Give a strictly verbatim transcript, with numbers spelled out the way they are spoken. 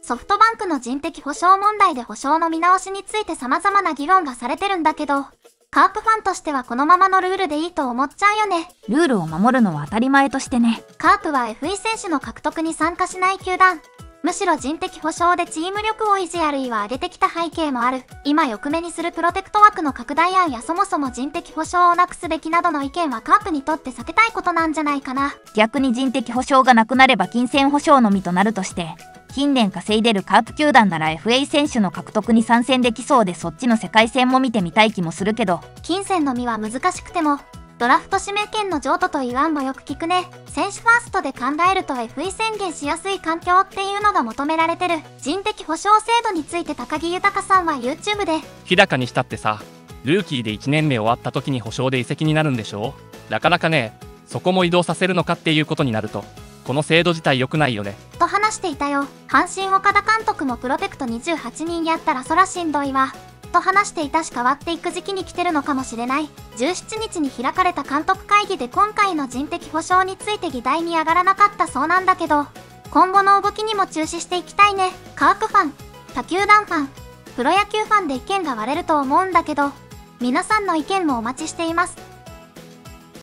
ソフトバンクの人的保障問題で保障の見直しについて様々な議論がされてるんだけど、カープファンとしてはこのままのルールでいいと思っちゃうよね。 ルールを守るのは当たり前としてね。 カープは エフイー 選手の獲得に参加しない球団。むしろ人的保障でチーム力を維持あるいは上げてきた背景もある。今よく目にするプロテクト枠の拡大案やそもそも人的保障をなくすべきなどの意見はカープにとって避けたいことなんじゃないかな。 逆に人的保障がなくなれば金銭保障のみとなるとして、近年稼いでるカープ球団なら エフエー 選手の獲得に参戦できそうで、そっちの世界戦も見てみたい気もするけど。 金銭のみは難しくても、ドラフト指名権の譲渡という案もよく聞くね。選手ファーストで考えると エフイー 宣言しやすい環境っていうのが求められてる。人的保障制度について高木豊さんは YouTube で、 日高にしたってさ、ルーキーでいちねんめ終わった時に保証で移籍になるんでしょ。なかなかね、そこも移動させるのかっていうことになると、この制度自体良くないよね。 と話していたよ。阪神岡田監督もプロテクトにじゅうはちにんやったらそらしんどいわ。と話していたし、変わっていく時期に来てるのかもしれない。じゅうしちにちに開かれた監督会議で今回の人的保障について議題に上がらなかったそうなんだけど、今後の動きにも注視していきたいね。カープファン、他球団ファン、プロ野球ファンで意見が割れると思うんだけど、皆さんの意見もお待ちしています。